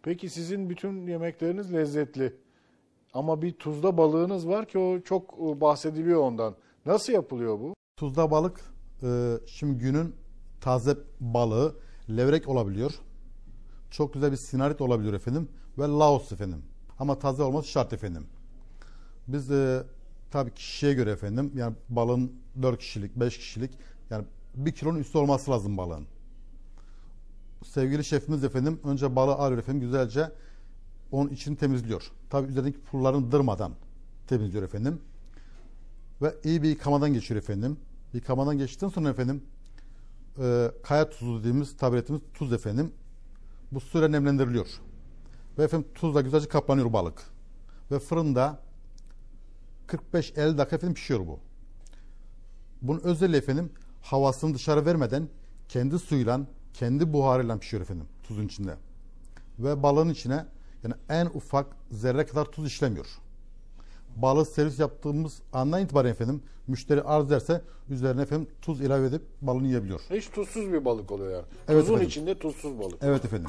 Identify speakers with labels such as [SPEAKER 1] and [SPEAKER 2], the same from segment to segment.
[SPEAKER 1] Peki sizin bütün yemekleriniz lezzetli. Ama bir tuzda balığınız var ki o çok bahsediliyor ondan. Nasıl yapılıyor bu?
[SPEAKER 2] Tuzda balık şimdi günün taze balığı levrek olabiliyor. Çok güzel bir sinarit olabiliyor efendim. Ve laos efendim. Ama taze olması şart efendim. Biz tabii kişiye göre efendim, yani balığın 4 kişilik, 5 kişilik, yani 1 kilonun üstü olması lazım balığın. Sevgili şefimiz efendim önce balığı alıyor efendim, güzelce onun içini temizliyor. Tabii üzerindeki pullarını dırmadan temizliyor efendim. Ve iyi bir yıkamadan geçiyor efendim. Yıkamadan geçtikten sonra efendim kaya tuzu dediğimiz, tabir ettiğimiz tuz efendim. Bu suyla nemlendiriliyor. Ve efendim tuzla güzelce kaplanıyor balık. Ve fırında 45-50 dakika efendim pişiyor bu. Bunun özelliği efendim havasını dışarı vermeden kendi suyuyla, kendi buharıyla pişiyor efendim tuzun içinde. Ve balığın içine yani en ufak zerre kadar tuz işlemiyor. Balığı servis yaptığımız andan itibaren efendim müşteri arz ederse üzerine efendim tuz ilave edip balını yiyebiliyor.
[SPEAKER 1] Hiç tuzsuz bir balık oluyor yani.
[SPEAKER 2] Evet
[SPEAKER 1] Tuzun
[SPEAKER 2] efendim.
[SPEAKER 1] içinde tuzsuz balık.
[SPEAKER 2] Evet efendim.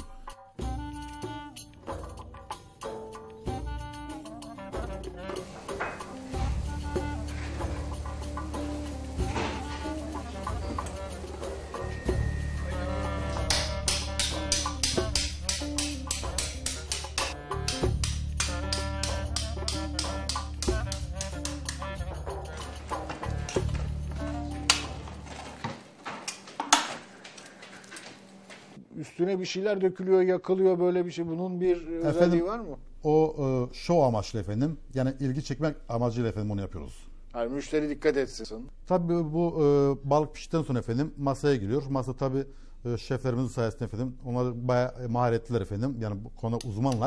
[SPEAKER 1] Üstüne bir şeyler dökülüyor, yakılıyor, böyle bir şey. Bunun bir özelliği var mı?
[SPEAKER 2] O şov amaçlı efendim. Yani ilgi çekmek amacıyla efendim onu yapıyoruz.
[SPEAKER 1] Yani müşteri dikkat etsin.
[SPEAKER 2] Tabii bu balık piştikten sonra efendim masaya giriyor. Masa tabii şeflerimizin sayesinde efendim. Onlar bayağı maharetliler efendim. Yani bu konuda uzmanlar.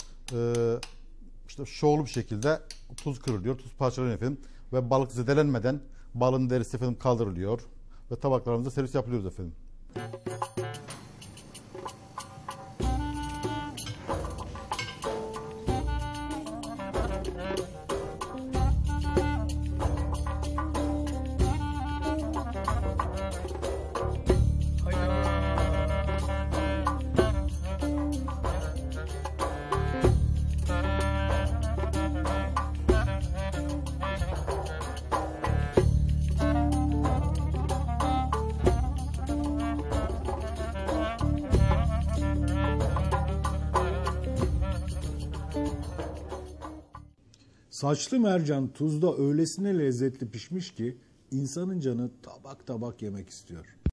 [SPEAKER 2] İşte şovlu bir şekilde tuz kırılıyor, tuz parçalanıyor efendim. Ve balık zedelenmeden balığın derisi efendim kaldırılıyor. Ve tabaklarımıza servis yapılıyoruz efendim.
[SPEAKER 3] Saçlı mercan tuzda öylesine lezzetli pişmiş ki insanın canı tabak tabak yemek istiyor.